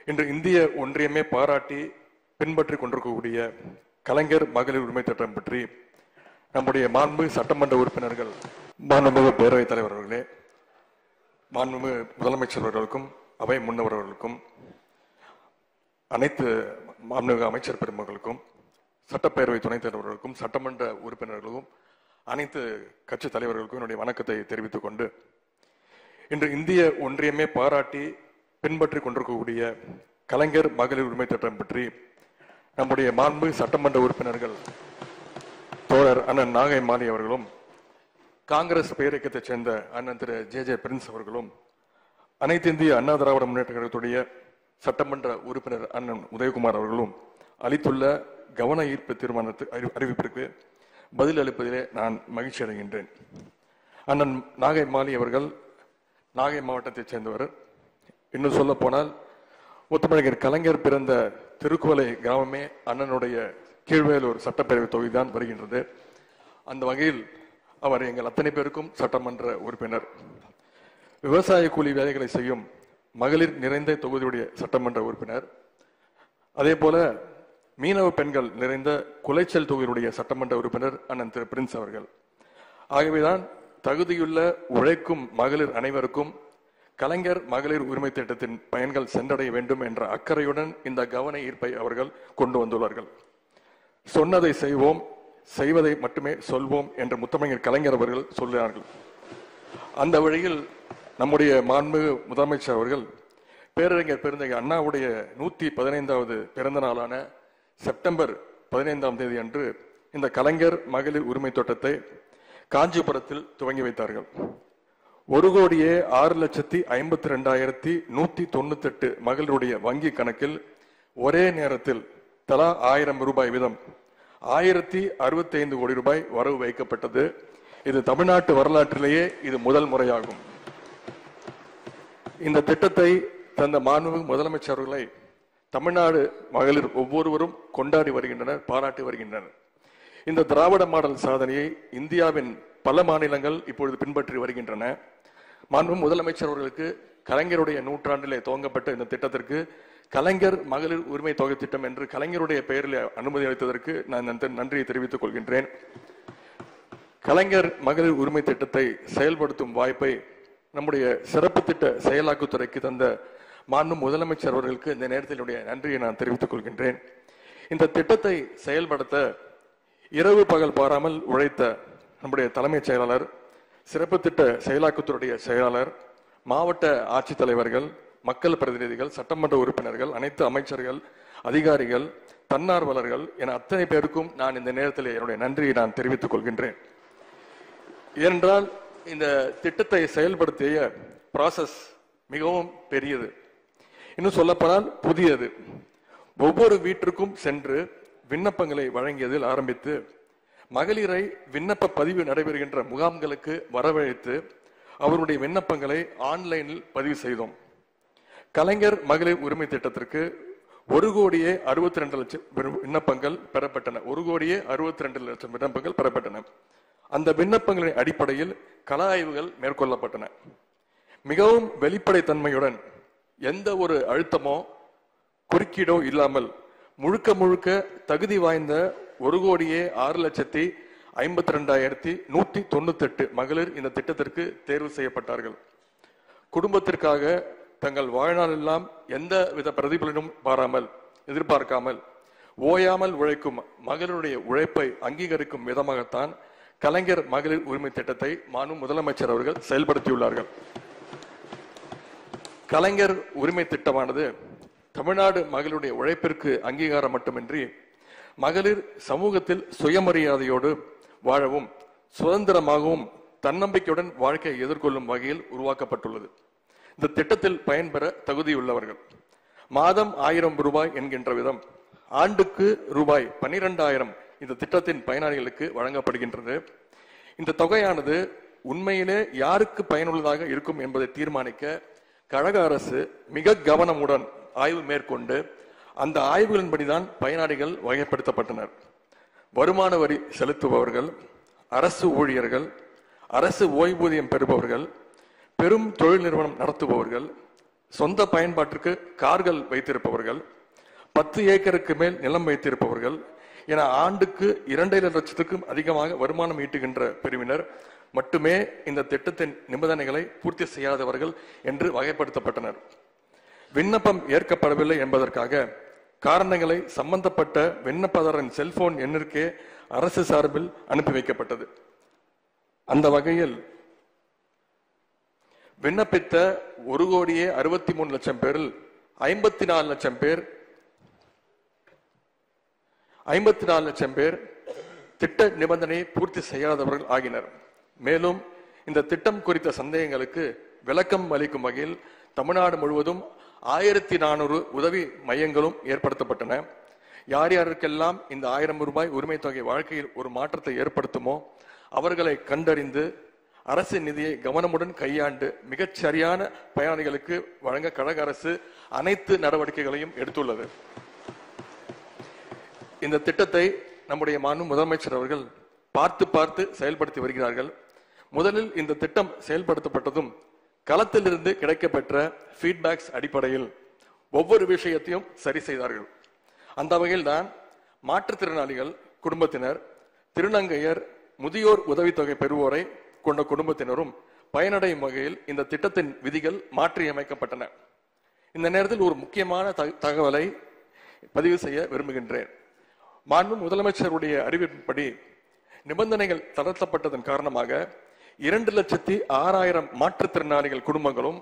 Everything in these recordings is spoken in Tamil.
இன்று இந்திய ஒன்றியமே பாராட்டி பின்பற்றி கொண்டிருக்கக்கூடிய கலைஞர் மகளிர் உரிமை திட்டம் பற்றி நம்முடைய மாண்புமிகு சட்டமன்ற உறுப்பினர்கள், மாண்புமிகு பேரவைத் தலைவர் அவர்களே, மாண்புமிகு முதலமைச்சர் அவர்களுக்கும் அவை முன்னவர்களுக்கும், அனைத்து மாண்புமிகு அமைச்சர் பெருமக்களுக்கும், சட்டப்பேரவை துணைத் தலைவர்களுக்கும், சட்டமன்ற உறுப்பினர்களுக்கும், அனைத்து கட்சி தலைவர்களுக்கும் என்னுடைய வணக்கத்தை தெரிவித்துக் கொண்டு, இன்று இந்திய ஒன்றியமே பாராட்டி பின்பற்றி கொண்டிருக்கக்கூடிய கலைஞர் மகளிர் உரிமை திட்டம் பற்றி நம்முடைய மாண்பு சட்டமன்ற உறுப்பினர்கள் தோழர் அண்ணன் நாகை மாலி அவர்களும், காங்கிரஸ் பேரியக்கத்தைச் சேர்ந்த அண்ணன் திரு ஜே பிரின்ஸ் அவர்களும், அனைத்து இந்திய அண்ணா திராவிட முன்னேற்ற கழகத்துடைய சட்டமன்ற உறுப்பினர் அண்ணன் உதயகுமார் அவர்களும் அளித்துள்ள கவன ஈர்ப்பு அறிவிப்பிற்கு பதில் அளிப்பதிலே நான் மகிழ்ச்சி அடைகின்றேன். அண்ணன் நாகை மாலி அவர்கள் நாகை மாவட்டத்தைச் சேர்ந்தவர். இன்னும் சொல்ல போனால் முத்தமிழர் கலைஞர் பிறந்த திருக்குவளை கிராமமே அண்ணனுடைய கீழ்வேலூர் சட்டப்பேரவை தொகுதிதான் வருகின்றது. அந்த வகையில் அவர் எங்கள் அத்தனை பேருக்கும் சட்டமன்ற உறுப்பினர். விவசாய கூலி வேலைகளை செய்யும் மகளிர் நிறைந்த தொகுதியுடைய சட்டமன்ற உறுப்பினர். அதே போல மீனவ பெண்கள் நிறைந்த குலைச்சல் தொகுதியுடைய சட்டமன்ற உறுப்பினர் அண்ணன் திரு பிரின்ஸ் அவர்கள். ஆகவேதான் தகுதியுள்ள உழைக்கும் மகளிர் அனைவருக்கும் கலைஞர் மகளிர் உரிமை திட்டத்தின் பயன்கள் சென்றடைய வேண்டும் என்ற அக்கறையுடன் இந்த கவன ஈர்ப்பை அவர்கள் கொண்டு வந்துள்ளார்கள். சொன்னதை செய்வோம், செய்வதை மட்டுமே சொல்வோம் என்று முத்தமிழர் கலைஞர் அவர்கள் சொல்கிறார்கள். அந்த வழியில் நம்முடைய மாண்புமிகு முதலமைச்சர் அவர்கள் பேரறிஞர் பெருந்தகை அண்ணாவுடைய 115வது பிறந்த நாளான செப்டம்பர் 15ஆம் தேதி அன்று இந்த கலைஞர் மகளிர் உரிமை திட்டத்தை காஞ்சிபுரத்தில் துவங்கி வைத்தார்கள். 1,06,52,198 மகளிருடைய வங்கி கணக்கில் ஒரே நேரத்தில் தலா 1000 ரூபாய் வீதம் 1065 கோடி ரூபாய் வரவு வைக்கப்பட்டது. இது தமிழ்நாட்டு வரலாற்றிலேயே இது முதல் முறையாகும். இந்த திட்டத்தை தந்த மாண்புமிகு முதலமைச்சர்களை தமிழ்நாடு மகளிர் ஒவ்வொருவரும் கொண்டாடி வருகின்றனர், பாராட்டி வருகின்றனர். இந்த திராவிட மாடல் சாதனையை இந்தியாவின் பல மாநிலங்கள் இப்பொழுது பின்பற்றி வருகின்றன. மாண்புமிகு முதலமைச்சர் அவர்களுக்கு கலைஞருடைய நூற்றாண்டிலே துவங்கப்பட்ட இந்த திட்டத்திற்கு கலைஞர் மகளிர் உரிமை தொகை திட்டம் என்று கலைஞருடைய பெயரில் அனுமதி அளித்ததற்கு நான் நன்றியை தெரிவித்துக் கொள்கின்றேன். கலைஞர் மகளிர் உரிமை திட்டத்தை செயல்படுத்தும் வாய்ப்பை நம்முடைய சிறப்பு திட்ட செயலாக்குத்துறைக்கு தந்த மாண்புமிகு முதலமைச்சர் அவர்களுக்கு இந்த நேரத்தினுடைய நன்றியை நான் தெரிவித்துக் கொள்கின்றேன். இந்த திட்டத்தை செயல்படுத்த இரவு பகல் பாராமல் உழைத்த நம்முடைய தலைமைச் செயலாளர், சிறப்பு திட்ட செயலாக்கத்துடைய செயலாளர், மாவட்ட ஆட்சித்தலைவர்கள், மக்கள் பிரதிநிதிகள், சட்டமன்ற உறுப்பினர்கள், அனைத்து அமைச்சர்கள், அதிகாரிகள், தன்னார்வலர்கள் என அத்தனை பேருக்கும் நான் இந்த நேரத்தில் என்னுடைய நன்றியை நான் தெரிவித்துக் கொள்கின்றேன். ஏனென்றால் இந்த திட்டத்தை செயல்படுத்திய ப்ராசஸ் மிகவும் பெரியது, இன்னும் சொல்லப்போனால் புதியது. ஒவ்வொரு வீட்டிற்கும் சென்று விண்ணப்பங்களை வழங்கியதில் ஆரம்பித்து மகளிரை விண்ணப்ப பதிவு நடைபெறுகின்ற முகாம்களுக்கு வரவழைத்து அவருடைய விண்ணப்பங்களை ஆன்லைனில் பதிவு செய்தோம். கலைஞர் மகளிர் உரிமை திட்டத்திற்கு 1,62,00,000 விண்ணப்பங்கள் பெறப்பட்டன. 1,62,00,000 விண்ணப்பங்கள் பெறப்பட்டன. அந்த விண்ணப்பங்களின் அடிப்படையில் கள ஆய்வுகள் மேற்கொள்ளப்பட்டன. மிகவும் வெளிப்படைத்தன்மையுடன் எந்த ஒரு அழுத்தமோ குறுக்கீடோ இல்லாமல் முழுக்க முழுக்க தகுதி வாய்ந்த 1,06,52,198 மகளிர் இந்த திட்டத்திற்கு தேர்வு செய்யப்பட்டார்கள். குடும்பத்திற்காக தங்கள் வாழ்நாளெல்லாம் எந்த வித பிரதிபலனும் எதிர்பார்க்காமல் ஓயாமல் உழைக்கும் மகளிருடைய உழைப்பை அங்கீகரிக்கும் விதமாகத்தான் கலைஞர் மகளிர் உரிமை திட்டத்தை மாண்புமிகு முதலமைச்சர் அவர்கள் செயல்படுத்தியுள்ளார்கள். கலைஞர் உரிமை திட்டமானது தமிழ்நாடு மகளிருடைய உழைப்பிற்கு அங்கீகாரம் மட்டுமின்றி மகளிர் சமூகத்தில் சுயமரியாதையோடு வாழவும் சுதந்திரமாகவும் தன்னம்பிக்கையுடன் வாழ்க்கையை எதிர்கொள்ளும் வகையில் உருவாக்கப்பட்டுள்ளது. இந்த திட்டத்தில் பயன்பெற தகுதியுள்ளவர்கள் மாதம் 1000 ரூபாய் என்கின்ற விதம் ஆண்டுக்கு ரூபாய் 12,000 இந்த திட்டத்தின் பயனாளிகளுக்கு வழங்கப்படுகின்றது. இந்த தொகையானது உண்மையிலே யாருக்கு பயனுள்ளதாக இருக்கும் என்பதை தீர்மானிக்க கழக அரசு மிக கவனமுடன் ஆய்வு மேற்கொண்டு அந்த ஆய்வுகளின்படிதான் பயனாளிகள் வகைப்படுத்தப்பட்டனர். வருமான வரி செலுத்துபவர்கள், அரசு ஊழியர்கள், அரசு ஓய்வூதியம் பெறுபவர்கள், பெரும் தொழில் நிறுவனம் நடத்துபவர்கள், சொந்த பயன்பாட்டிற்கு கார்கள் வைத்திருப்பவர்கள், 10 ஏக்கருக்கு மேல் நிலம் வைத்திருப்பவர்கள் என ஆண்டுக்கு 2.5 லட்சத்துக்கும் அதிகமாக வருமானம் ஈட்டுகின்ற பிரிவினர் மட்டுமே இந்த திட்டத்தின் நிபந்தனைகளை பூர்த்தி செய்யாதவர்கள் என்று வகைப்படுத்தப்பட்டனர். விண்ணப்பம் ஏற்கப்படவில்லை என்பதற்காக காரணங்களை சம்பந்தப்பட்ட விண்ணப்பதாரரின் செல்போன் எண்ணிற்கே அரசு சார்பில் அனுப்பி வைக்கப்பட்டது. அந்த வகையில் விண்ணப்பித்த 1,63,00,000 பேரில் 54 லட்சம் பேர் திட்ட நிபந்தனையை பூர்த்தி செய்யாதவர்கள் ஆகினர். மேலும் இந்த திட்டம் குறித்த சந்தேகங்களுக்கு விளக்கம் அளிக்கும் வகையில் தமிழ்நாடு முழுவதும் 1400 உதவி மையங்களும் ஏற்படுத்தப்பட்டன. யார் யாருக்கெல்லாம் இந்த 1000 ரூபாய் உரிமை தொகை வாழ்க்கையில் ஒரு மாற்றத்தை ஏற்படுத்துமோ அவர்களை கண்டறிந்து அரசு நிதியை கவனமுடன் கையாண்டு மிகச் சரியான பயனாளிகளுக்கு வழங்க கழக அரசு அனைத்து நடவடிக்கைகளையும் எடுத்துள்ளது. இந்த திட்டத்தை நம்முடைய மாண்பு முதலமைச்சர் அவர்கள் பார்த்து செயல்படுத்தி வருகிறார்கள். முதலில் இந்த திட்டம் செயல்படுத்தப்பட்டதும் களத்திலிருந்து கிடைக்கப்பெற்ற ஃபீட்பேக்ஸ் அடிப்படையில் ஒவ்வொரு விஷயத்தையும் சரி செய்தார்கள். அந்த வகையில் தான் மாற்றுத்திறனாளிகள் குடும்பத்தினர், திருநங்கையர், முதியோர் உதவித்தொகை பெறுவோரை கொண்ட குடும்பத்தினரும் பயனடையும் வகையில் இந்த திட்டத்தின் விதிகள் மாற்றியமைக்கப்பட்டன. இந்த நேரத்தில் ஒரு முக்கியமான தகவலை பதிவு செய்ய விரும்புகின்றேன். மாண்பு முதலமைச்சருடைய அறிவிப்பின்படி நிபந்தனைகள் தளர்த்தப்பட்டதன் காரணமாக 2,06,000 மாற்றுத்திறனாளிகள் குடும்பங்களும்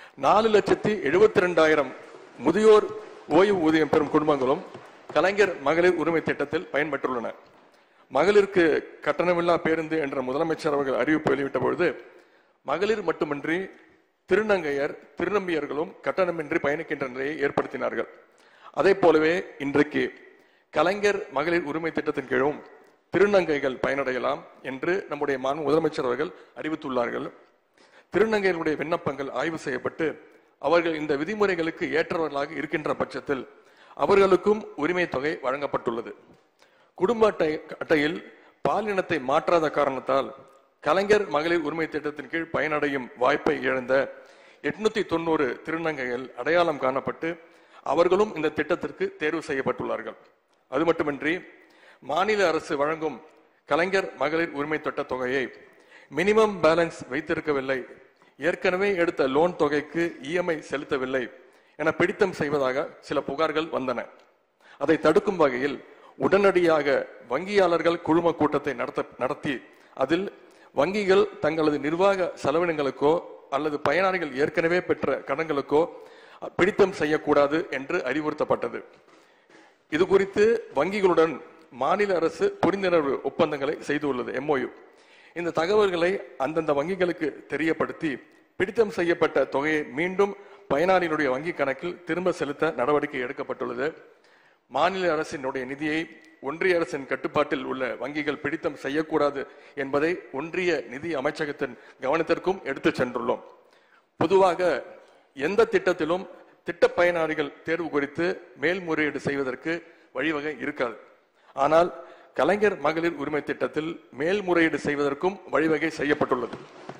4,72,000 முதியோர் ஓய்வு ஊதியம் பெறும் குடும்பங்களும் கலைஞர் மகளிர் உரிமை திட்டத்தில் பயன்பெற்றுள்ளன. மகளிருக்கு கட்டணமில்லா பேருந்து என்ற முதலமைச்சர் அவர்கள் அறிவிப்பு வெளியிட்ட பொழுது மகளிர் மட்டுமின்றி திருநங்கையர், திருநம்பியர்களும் கட்டணமின்றி பயணிக்கின்ற நிலையை ஏற்படுத்தினார்கள். அதே போலவே இன்றைக்கு கலைஞர் மகளிர் உரிமை திட்டத்தின் கீழும் திருநங்கைகள் பயனடையலாம் என்று நம்முடைய மாண்பு முதலமைச்சர் அவர்கள் அறிவித்துள்ளார்கள். திருநங்கைகளுடைய விண்ணப்பங்கள் ஆய்வு செய்யப்பட்டு அவர்கள் இந்த விதிமுறைகளுக்கு ஏற்றவர்களாக இருக்கின்ற பட்சத்தில் அவர்களுக்கும் உரிமை தொகை வழங்கப்பட்டுள்ளது. குடும்ப அட்டையில் பாலினத்தை மாற்றாத காரணத்தால் கலைஞர் மகளிர் உரிமை திட்டத்தின் கீழ் பயனடையும் வாய்ப்பை இழந்த 890 திருநங்கைகள் அடையாளம் காணப்பட்டு அவர்களும் இந்த திட்டத்திற்கு தேர்வு செய்யப்பட்டுள்ளார்கள். அது மட்டுமின்றி மாநில அரசு வழங்கும் கலைஞர் மகளிர் உரிமை திட்ட தொகையை மினிமம் பேலன்ஸ் வைத்திருக்கவில்லை, ஏற்கனவே எடுத்த லோன் தொகைக்கு இஎம்ஐ செலுத்தவில்லை என பிடித்தம் செய்வதாக சில புகார்கள் வந்தன. அதை தடுக்கும் வகையில் உடனடியாக வங்கியாளர்கள் குழும கூட்டத்தை நடத்தி அதில் வங்கிகள் தங்களது நிர்வாக செலவினங்களுக்கோ அல்லது பயனாளிகள் ஏற்கனவே பெற்ற கடன்களுக்கோ பிடித்தம் செய்யக்கூடாது என்று அறிவுறுத்தப்பட்டது. இது குறித்து வங்கிகளுடன் மாநில அரசு புரிந்துணர்வு ஒப்பந்தங்களை செய்துள்ளது, MOU. இந்த தகவல்களை அந்தந்த வங்கிகளுக்கு தெரியப்படுத்தி பிடித்தம் செய்யப்பட்ட தொகையை மீண்டும் பயனாளிகளுடைய வங்கி கணக்கில் திரும்ப செலுத்த நடவடிக்கை எடுக்கப்பட்டுள்ளது. மாநில அரசினுடைய நிதியை ஒன்றிய அரசின் கட்டுப்பாட்டில் உள்ள வங்கிகள் பிடித்தம் செய்யக்கூடாது என்பதை ஒன்றிய நிதி அமைச்சகத்தின் கவனத்திற்கும் எடுத்துச் சென்றுள்ளோம். பொதுவாக எந்த திட்டத்திலும் திட்ட பயனாளிகள் தேர்வு குறித்து மேல்முறையீடு செய்வதற்கு வழிவகை இருக்காது. ஆனால் கலைஞர் மகளிர் உரிமை திட்டத்தில் மேல்முறையீடு செய்வதற்கும் வழிவகை செய்யப்பட்டுள்ளது.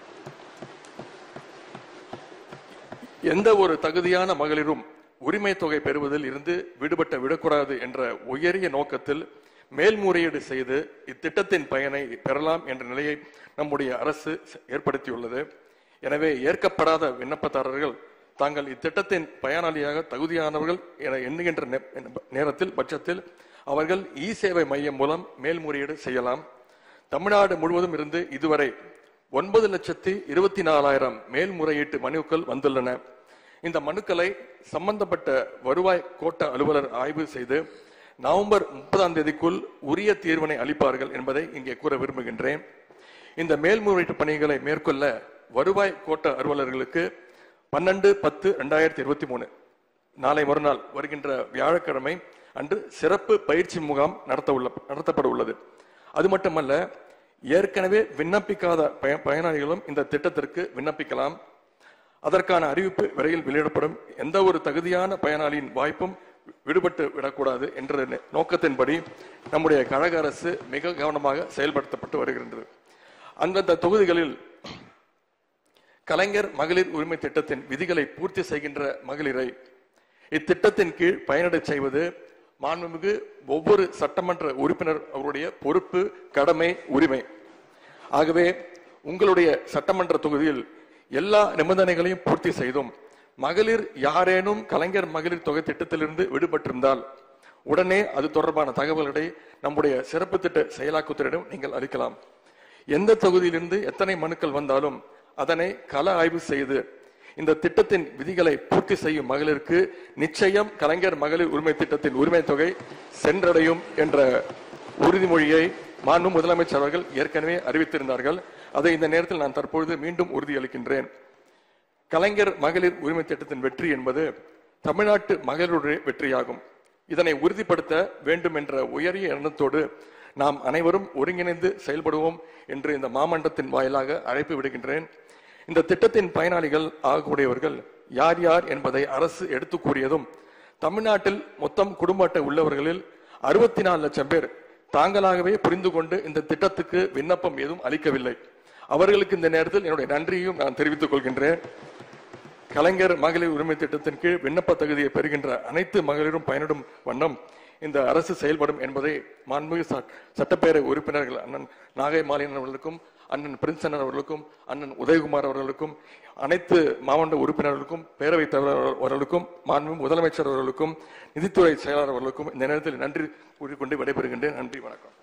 எந்த ஒரு தகுதியான மகளிரும் உரிமை தொகை பெறுவதில் இருந்து விடக்கூடாது என்ற உயரிய நோக்கத்தில் மேல்முறையீடு செய்து இத்திட்டத்தின் பயனை பெறலாம் என்ற நிலையை நம்முடைய அரசு ஏற்படுத்தியுள்ளது. எனவே ஏற்கப்படாத விண்ணப்பதாரர்கள் தாங்கள் இத்திட்டத்தின் பயனாளியாக தகுதியானவர்கள் என எண்ணுகின்ற நேரத்தில் பட்சத்தில் அவர்கள் சேவை மையம் மூலம் மேல்முறையீடு செய்யலாம். தமிழ்நாடு முழுவதும் இருந்து இதுவரை 9,24,000 மேல்முறையீட்டு மனுக்கள் வந்துள்ளன. இந்த மனுக்களை சம்பந்தப்பட்ட வருவாய் கோட்ட அலுவலர் ஆய்வு செய்து நவம்பர் 30ஆம் தேதிக்குள் உரிய தீர்வினை அளிப்பார்கள் என்பதை இங்கே கூற விரும்புகின்றேன். இந்த மேல்முறையீட்டு பணிகளை மேற்கொள்ள வருவாய் கோட்ட அலுவலர்களுக்கு 12/10/2023 நாளை மறுநாள் வருகின்ற வியாழக்கிழமை அன்று சிறப்பு பயிற்சி முகாம் நடத்தப்பட உள்ளது. அது மட்டுமல்ல, ஏற்கனவே விண்ணப்பிக்காத பயனாளிகளும் இந்த திட்டத்திற்கு விண்ணப்பிக்கலாம். அதற்கான அறிவிப்பு விரைவில் வெளியிடப்படும். எந்த ஒரு தகுதியான பயனாளியின் வாய்ப்பும் விடுபட்டு விடக்கூடாது என்ற நோக்கத்தின்படி நம்முடைய கழக அரசு மிக கவனமாக செயல்படுத்தப்பட்டு வருகின்றது. அந்தந்த தொகுதிகளில் கலைஞர் மகளிர் உரிமை திட்டத்தின் விதிகளை பூர்த்தி செய்கின்ற மகளிரை இத்திட்டத்தின் கீழ் பயனடை செய்வது மாண்புமிகு ஒவ்வொரு சட்டமன்ற உறுப்பினர் அவருடைய பொறுப்பு, கடமை, உரிமை. ஆகவே உங்களுடைய சட்டமன்ற தொகுதியில் எல்லா நிபந்தனைகளையும் பூர்த்தி செய்தும் மகளிர் யாரேனும் கலைஞர் மகளிர் தொகை திட்டத்திலிருந்து விடுபட்டிருந்தால் உடனே அது தொடர்பான தகவல்களை நம்முடைய சிறப்பு திட்ட செயலாக்கத்துறையிடம் நீங்கள் அளிக்கலாம். எந்த தொகுதியிலிருந்து எத்தனை மனுக்கள் வந்தாலும் அதனை கள ஆய்வு செய்து இந்த திட்டத்தின் விதிகளை பூர்த்தி செய்யும் மகளிருக்கு நிச்சயம் கலைஞர் மகளிர் உரிமை திட்டத்தின் உரிமை தொகை சென்றடையும் என்ற உறுதிமொழியை மாண்பு முதலமைச்சர் அவர்கள் ஏற்கனவே அறிவித்திருந்தார்கள். அதை இந்த நேரத்தில் நான் தற்பொழுது மீண்டும் உறுதியளிக்கின்றேன். கலைஞர் மகளிர் உரிமை திட்டத்தின் வெற்றி என்பது தமிழ்நாட்டு மகளிருடைய வெற்றியாகும். இதனை உறுதிப்படுத்த வேண்டும் என்ற உயரிய எண்ணத்தோடு நாம் அனைவரும் ஒருங்கிணைந்து செயல்படுவோம் என்று இந்த மாமன்றத்தின் வாயிலாக அழைப்பு விடுகின்றேன். இந்த திட்டத்தின் பயனாளிகள் ஆகக்கூடியவர்கள் யார் யார் என்பதை அரசு எடுத்து கூறியதும் தமிழ்நாட்டில் மொத்தம் குடும்ப அட்டை உள்ளவர்களில் 64 லட்சம் பேர் தாங்களாகவே புரிந்து கொண்டு இந்த திட்டத்துக்கு விண்ணப்பம் எதுவும் அளிக்கவில்லை. அவர்களுக்கு இந்த நேரத்தில் என்னுடைய நன்றியையும் நான் தெரிவித்துக் கொள்கின்றேன். கலைஞர் மகளிர் உரிமை திட்டத்தின் கீழ் விண்ணப்ப தகுதியை பெறுகின்ற அனைத்து மகளிரும் பயனிடும் வண்ணம் இந்த அரசு செயல்படும் என்பதை மாண்புமிகு சட்டப்பேரவை உறுப்பினர்கள் அண்ணன் நாகை மாலியன் அவர்களுக்கும், அண்ணன் பிரின்சன் அவர்களுக்கும், அண்ணன் உதயகுமார் அவர்களுக்கும், அனைத்து மாவட்ட உறுப்பினர்களுக்கும், பேரவைத் தலைவர் அவர்களுக்கும், மாண்புமிகு முதலமைச்சர் அவர்களுக்கும், நிதித்துறை செயலாளர் அவர்களுக்கும் இந்த நேரத்தில் நன்றி கூறிக்கொண்டு விடைபெறுகின்றேன். நன்றி, வணக்கம்.